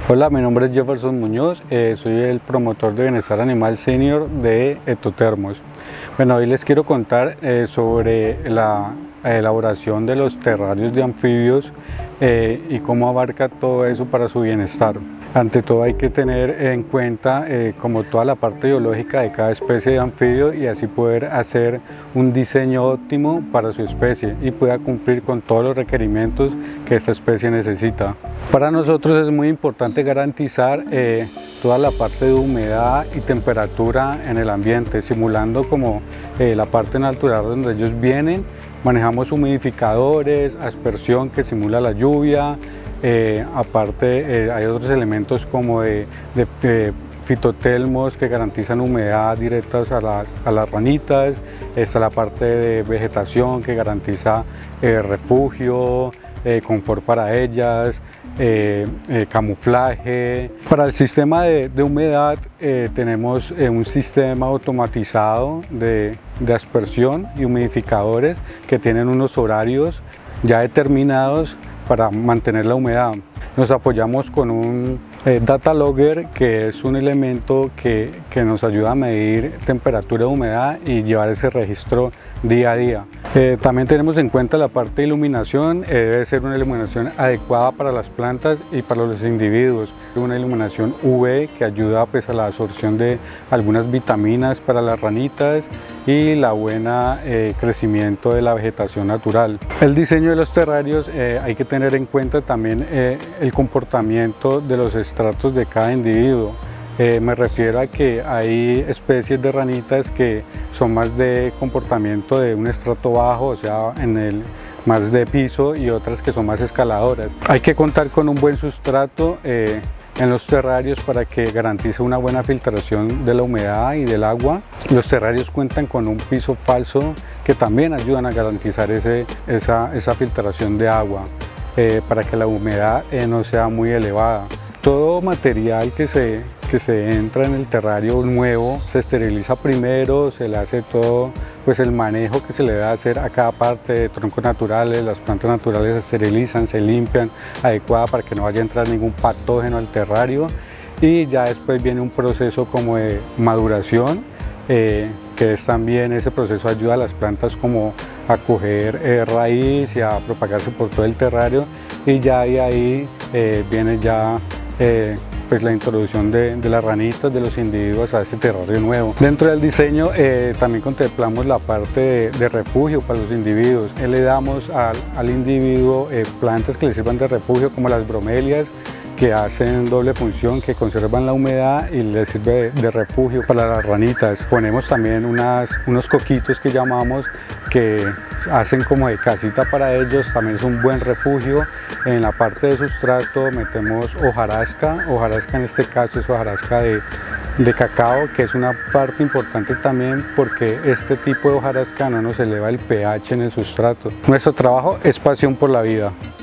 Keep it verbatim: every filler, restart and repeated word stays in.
Hola, mi nombre es Jefferson Muñoz, eh, soy el promotor de bienestar animal senior de Etotermos. Bueno, hoy les quiero contar eh, sobre la elaboración de los terrarios de anfibios eh, y cómo abarca todo eso para su bienestar. Ante todo hay que tener en cuenta eh, como toda la parte biológica de cada especie de anfibio y así poder hacer un diseño óptimo para su especie y pueda cumplir con todos los requerimientos que esta especie necesita. Para nosotros es muy importante garantizar eh, toda la parte de humedad y temperatura en el ambiente, simulando como eh, la parte natural donde ellos vienen. Manejamos humidificadores, aspersión que simula la lluvia. Eh, aparte eh, hay otros elementos como de, de, de fitotelmos que garantizan humedad directas a las, a las ranitas. Está la parte de vegetación que garantiza eh, refugio, eh, confort para ellas, eh, eh, camuflaje. Para el sistema de, de humedad eh, tenemos eh, un sistema automatizado de, de aspersión y humidificadores que tienen unos horarios ya determinados para mantener la humedad. Nos apoyamos con un eh, data logger, que es un elemento que, que nos ayuda a medir temperatura y humedad y llevar ese registro día a día. Eh, también tenemos en cuenta la parte de iluminación. Eh, debe ser una iluminación adecuada para las plantas y para los individuos. Una iluminación U V que ayuda pues, a la absorción de algunas vitaminas para las ranitas y la buena eh, crecimiento de la vegetación natural. El diseño de los terrarios eh, hay que tener en cuenta también eh, el comportamiento de los estratos de cada individuo. Eh, me refiero a que hay especies de ranitas que son más de comportamiento de un estrato bajo, o sea, en el más de piso, y otras que son más escaladoras. Hay que contar con un buen sustrato eh, en los terrarios para que garantice una buena filtración de la humedad y del agua. Los terrarios cuentan con un piso falso que también ayudan a garantizar ese, esa, esa filtración de agua eh, para que la humedad eh, no sea muy elevada. Todo material que se, que se entra en el terrario nuevo se esteriliza primero, se le hace todo pues el manejo que se le debe hacer a cada parte de troncos naturales. Las plantas naturales se esterilizan, se limpian adecuada para que no vaya a entrar ningún patógeno al terrario, y ya después viene un proceso como de maduración, eh, que es también ese proceso ayuda a las plantas como a coger eh, raíz y a propagarse por todo el terrario, y ya de ahí eh, viene ya Eh, pues la introducción de, de las ranitas, de los individuos a este terrario nuevo. Dentro del diseño eh, también contemplamos la parte de, de refugio para los individuos. Eh, le damos al, al individuo eh, plantas que le sirvan de refugio, como las bromelias, que hacen doble función, que conservan la humedad y les sirve de, de refugio para las ranitas. Ponemos también unas, unos coquitos que llamamos, que hacen como de casita para ellos, también es un buen refugio. En la parte de sustrato metemos hojarasca, hojarasca en este caso es hojarasca de, de cacao, que es una parte importante también porque este tipo de hojarasca no nos eleva el pH en el sustrato. Nuestro trabajo es pasión por la vida.